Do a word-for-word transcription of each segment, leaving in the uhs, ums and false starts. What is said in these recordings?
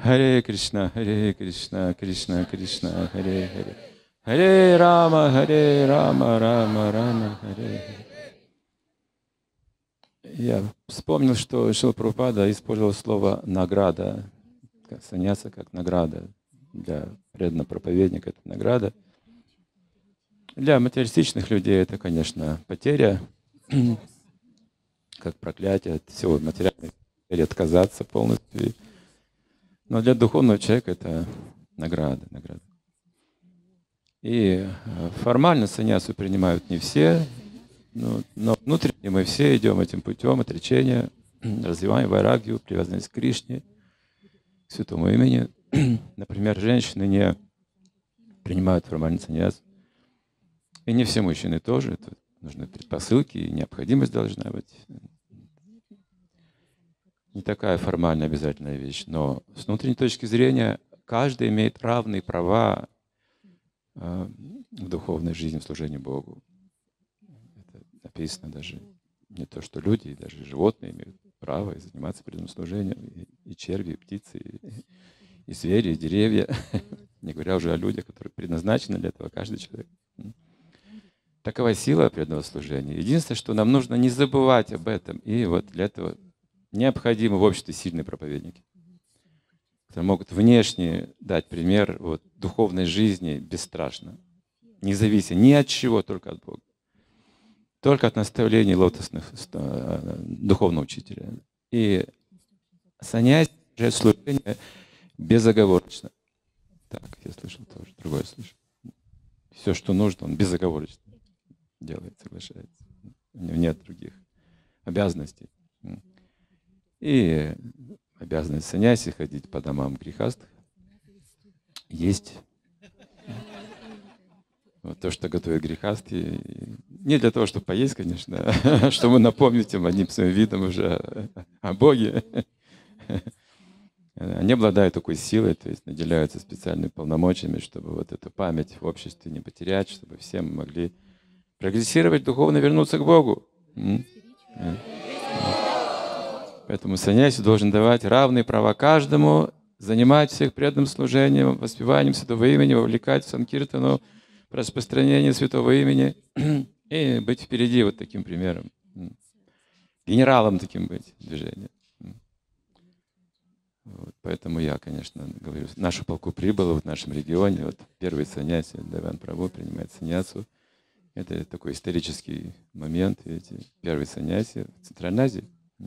Харе Кришна, Харе Кришна, Кришна Кришна, Харе Харе. Харе Рама, Харе Рама, Рама Рама, Харе Харе. Я вспомнил, что Шрила Прабхупада использовал слово «награда», саньяса как награда. Для преданного проповедника это награда. Для материалистичных людей это, конечно, потеря, как проклятие от всего материального, или отказаться полностью. Но для духовного человека это награда, награда. И формально саньясу принимают не все, но, но внутренне мы все идем этим путем отречения, развиваем вайрагью, привязанность к Кришне, к святому имени. Например, женщины не принимают формальный саньяс. И не все мужчины тоже. Тут нужны предпосылки, и необходимость должна быть. Не такая формальная обязательная вещь. Но с внутренней точки зрения каждый имеет равные права в духовной жизни, в служении Богу. Это написано даже не то, что люди, даже животные имеют право и заниматься преданным служением. И, и черви, и птицы, и, и звери, и деревья. Не говоря уже о людях, которые предназначены для этого, каждый человек. Такова сила преданного служения. Единственное, что нам нужно не забывать об этом. И вот для этого необходимы в обществе сильные проповедники, которые могут внешне дать пример вот, духовной жизни бесстрашно, не завися ни от чего, только от Бога. Только от наставлений лотосных духовного учителя. И саньяси служение безоговорочно. Так, я слышал тоже, другое слышу. Все, что нужно, он безоговорочно делает, соглашается. У него нет других обязанностей. И обязанность саньяси ходить по домам грехастых есть. Вот то, что готовят грехастые, не для того, чтобы поесть, конечно, а чтобы напомнить им одним своим видом уже о Боге. Они обладают такой силой, то есть наделяются специальными полномочиями, чтобы вот эту память в обществе не потерять, чтобы все могли прогрессировать, духовно вернуться к Богу. Поэтому саньяси должен давать равные права каждому, занимать всех преданным служением, воспеванием святого имени, вовлекать в санкиртану, распространение святого имени и быть впереди вот таким примером. Генералом таким быть движения. Вот, поэтому я, конечно, говорю, в нашу полку прибыло в нашем регионе, вот первый саньяси, Деван Прабху принимает саньясу. Это такой исторический момент, видите, первый саньяси в Центральной Азии.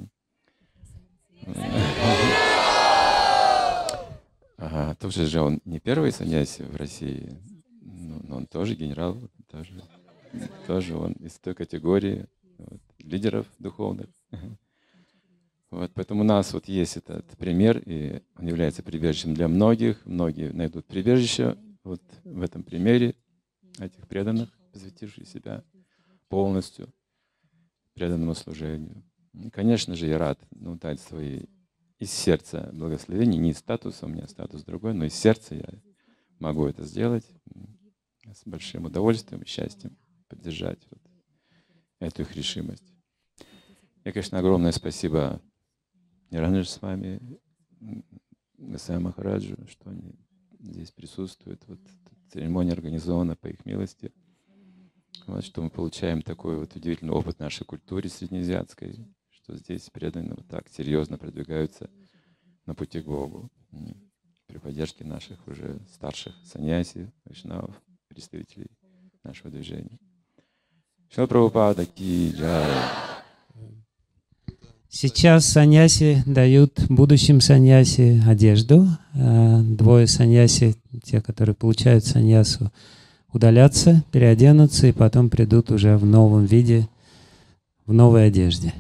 Ага, тоже же он не первый саньяси в России, но он тоже генерал, тоже, тоже он из той категории вот, лидеров духовных. Вот, поэтому у нас вот есть этот пример, и он является прибежищем для многих. Многие найдут прибежище вот в этом примере этих преданных, посвятивших себя полностью преданному служению. И, конечно же, я рад ну, дать свои из сердца благословения, не из статуса, у меня статус другой, но из сердца я могу это сделать с большим удовольствием и счастьем поддержать вот эту их решимость. И, конечно, огромное спасибо Ниранджан с вами, Госвами Махараджу, что они здесь присутствуют. Вот церемония организована по их милости. Вот, что мы получаем такой вот удивительный опыт в нашей культуре среднеазиатской, что здесь преданные вот так серьезно продвигаются на пути к Богу при поддержке наших уже старших саньяси, вайшнавов, представителей нашего движения. Шрила Прабхупада ки джай. Сейчас саньяси дают будущим саньяси одежду. Двое саньяси, те, которые получают саньясу, удалятся, переоденутся и потом придут уже в новом виде, в новой одежде.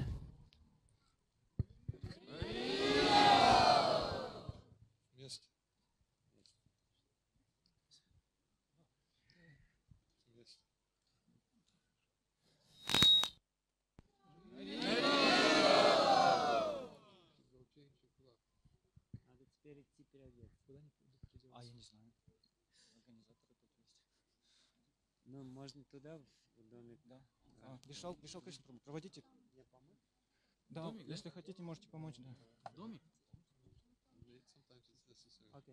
А, я не знаю. Организаторы тут есть. Ну, можно туда, в домик. Да. А, пришел, пришел Кришна, проводите. Я помочь? Да, домик, если да? хотите, можете помочь, да. Домик? Окей.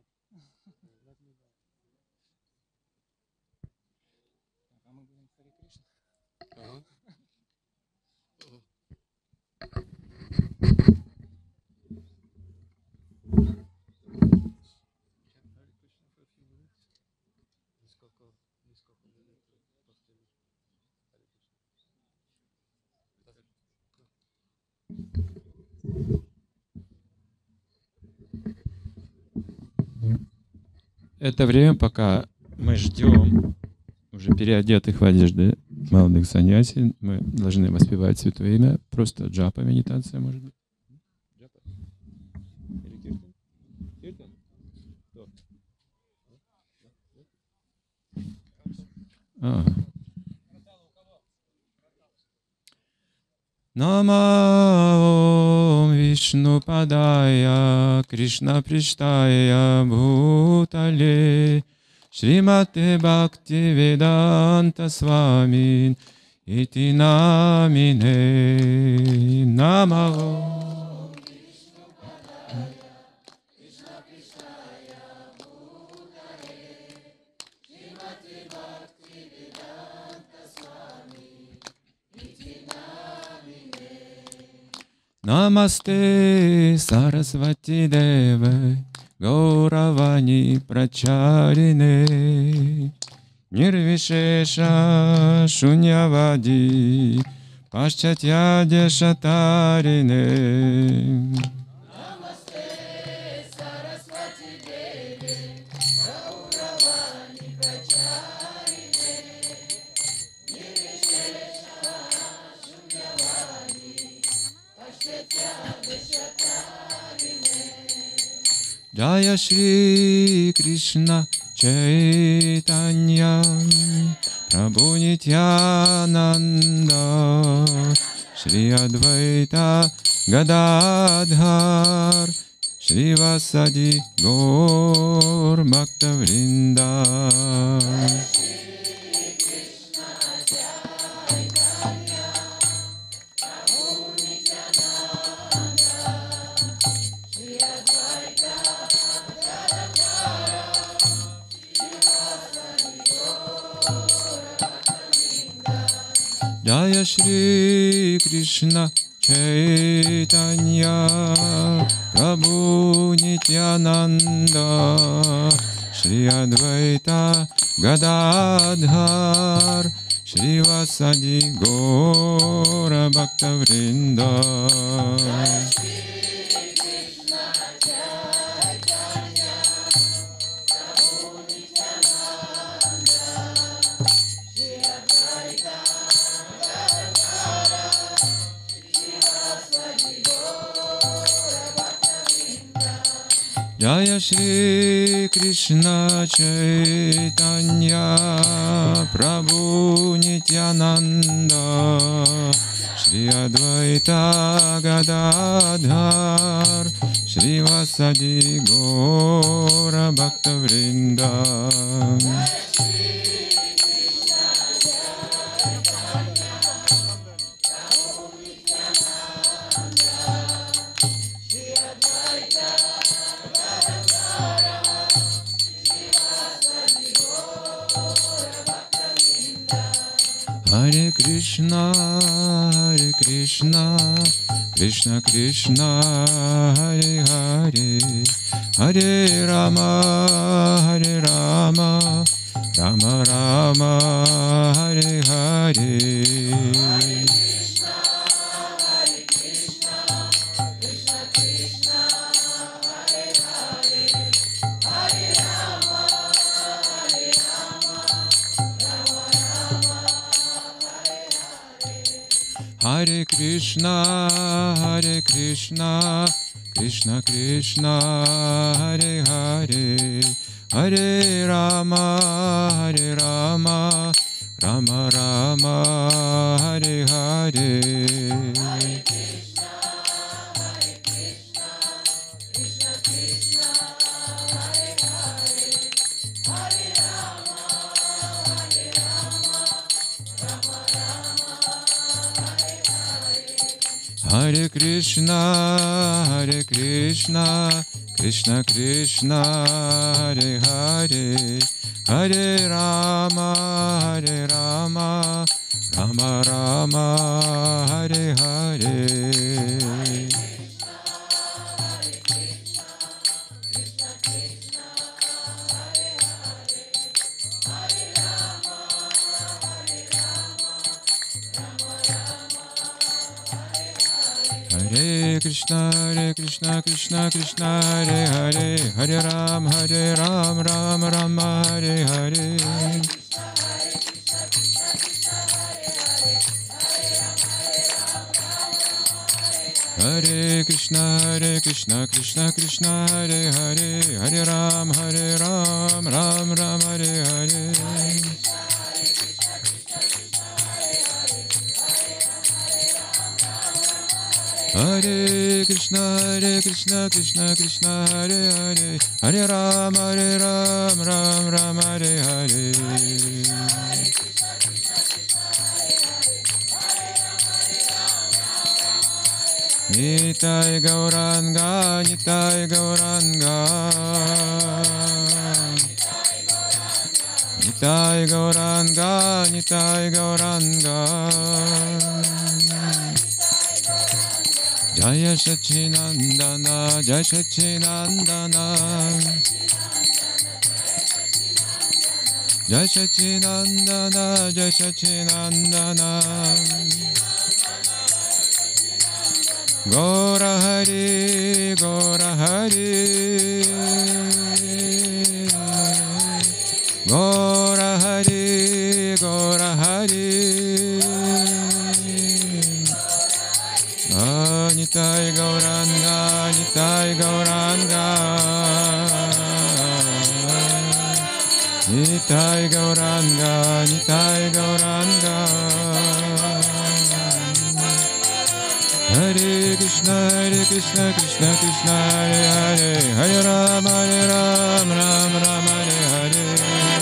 А мы говорим Харе Кришна. Это время, пока мы ждем уже переодетых в одежды молодых саньяси, мы должны воспевать Святое Имя, просто джапа, медитация, может быть. Джапа? Или киртан? Киртан? Кто? А. Намаом Вишну Падая Кришна Приштая Бхутале Шримате Бхакти Веданта Свамин Ити Намине Намаом Намасте Сарасвати Деве Гауравани Прачарине Нирвишеша Шуньявади Пашчатья Дешатарине Jaya Shri Krishna Chaitanya Prabhu Nityananda Shri Advaita Gadadhar Shri Vasadi Gaur Bhakta Vrinda Jaya Shri Krishna Chaitanya Prabhu Nityananda Shri Advaita Gadadhar Shri Vasadi Gaura Bhakta Vrinda Jaya Shri Krishna Chaitanya Prabhu Nityananda Shri Advaita Gadadhar Shri Vasadi Gaura Bhakta Vrinda Hare Krishna, Hare Krishna, Krishna Krishna, Hare Hare, Hare Rama, Hare Rama, Rama Rama, Hare Hare. Hare Krishna, Hare Krishna, Krishna Krishna, Hare Hare, Hare Rama, Hare Rama, Rama Rama, Hare Hare. Hare Krishna, Hare Krishna, Krishna Krishna Hare Hare Hare Rama Hare Rama Rama Rama Hare Hare Hare Krishna, Hare Krishna, Krishna Krishna, Hare Hare, Hare Ram, Hare Ram, Ram Ram, Hare Hare. Hare Krishna, Hare Krishna, Krishna Krishna, Hare Hare, Hare Ram, Hare Ram, Ram Ram, Hare Hare. Hare Krishna, Hare Krishna, Krishna Krishna, Hare Hare, Hare Ram, Hare Ram, Ram Ram, Hare Hare. Nitai Gauranga, Nitai Gauranga, Nitai Gauranga, Nitai Gauranga. Jaya Sachinandana, Jaya Sachinandana, Jaya Sachinandana, Jaya Sachinandana. Gaura Hari, Gaura Hari, Gaura Hari, Gaura Hari. Nitai Gauranga, Nitai Gauranga, Nitai Gauranga, Nitai Gauranga. Hare Krishna, Hare Krishna, Krishna Krishna, Hare Hare, Hare Rama, Hare Ram, Ram Ram, Hare Hare.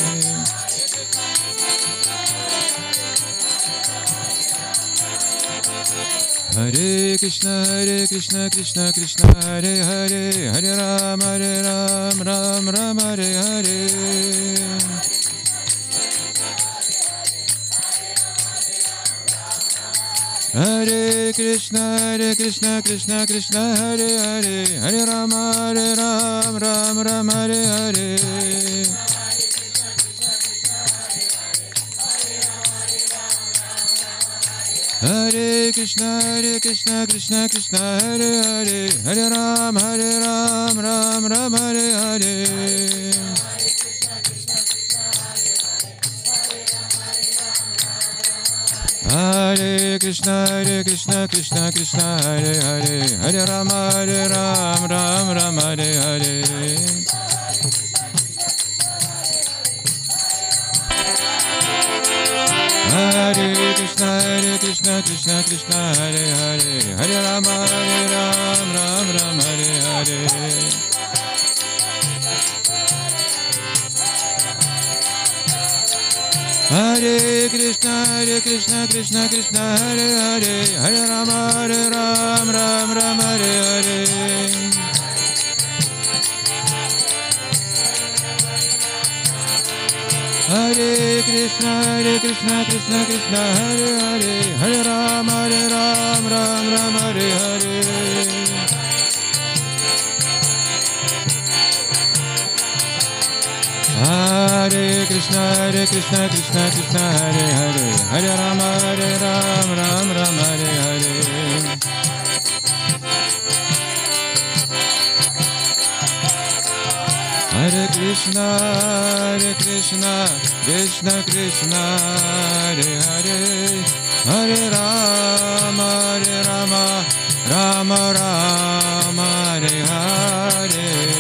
Hare Krishna, Hare Krishna, Krishna Krishna, Hare Hare, Hare Ram, Hare Ram, Ram Ram, Hare Hare. Hare Krishna, Hare Krishna, Krishna Krishna, Hare Hare, Hare Rama, Hare Ram, Ram Ram, Hare Hare. Hare Krishna, Hare Krishna, Krishna Krishna, Hare Hare, Hare Ram, Hare Ram, Ram Ram, Hare Hare. Hare Krishna, Hare Krishna, Krishna Krishna, Hare Hare, Hare Rama, Hare Ram, Ram Ram, Hare Hare. Hare Krishna, Hare Krishna, Krishna Krishna, Hare Hare, Hare Rama, Hare Ram, Ram Ram, Hare Hare. Hare Krishna, Hare Krishna, Krishna Krishna, Hare Hare, Hare Rama, Hare Ram, Ram Ram, Hare Hare. Hare Krishna, Hare Krishna, Krishna Krishna, Hare Hare, Hare Ram, Hare Ram, Ram Ram, Hare Hare. Hare Krishna, Hare Krishna, Krishna Krishna, Hare Hare, Hare Ram, Hare Ram, Ram Ram, Hare Hare. Hare Krishna, Hare Krishna, Krishna Krishna, Hare Hare, Hare Rama, Hare Rama, Rama Rama, Hare Hare.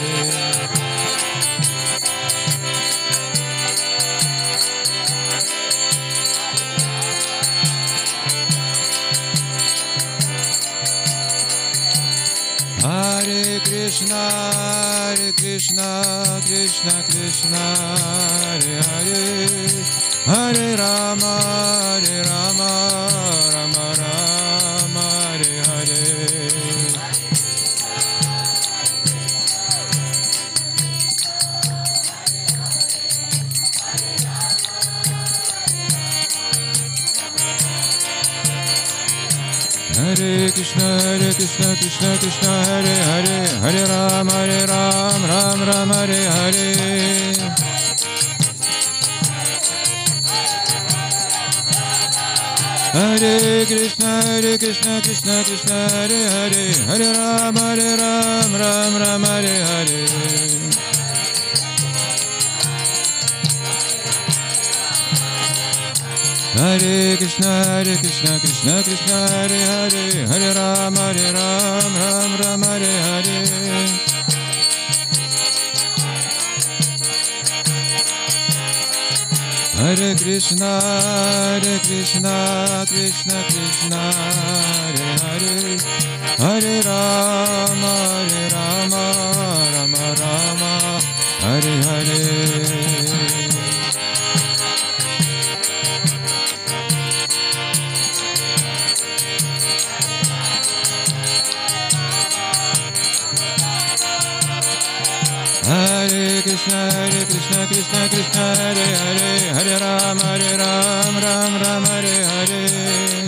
Hare Krishna, Hare Krishna, Krishna Krishna, Hare Hare, Hare Rama, Hare Rama, Rama Rama, Hare Hare. Hare Krishna, Hare Krishna, Krishna Krishna, Hare Hare, Hare Ram, Hare Ram, Ram Ram, Hare Hare. Hare Krishna, Hare Krishna, Krishna Krishna, Hare Hare, Hare Ram, Hare Ram, Ram Ram, Hare Hare. Hare Krishna, Hare Krishna, Krishna Krishna, Hare Hare, Hare Ram, Hare Ram, Ram Ram, Hare Hare. Hare Krishna, Hare Krishna, Krishna Krishna, Hare Hare, Hare Rama, Hare Rama, Rama Rama, Hare Hare. Hare Krishna, Hare Krishna, Krishna Krishna, Hare Hare, Hare Ram, Hare Ram, Ram Ram, Hare Hare.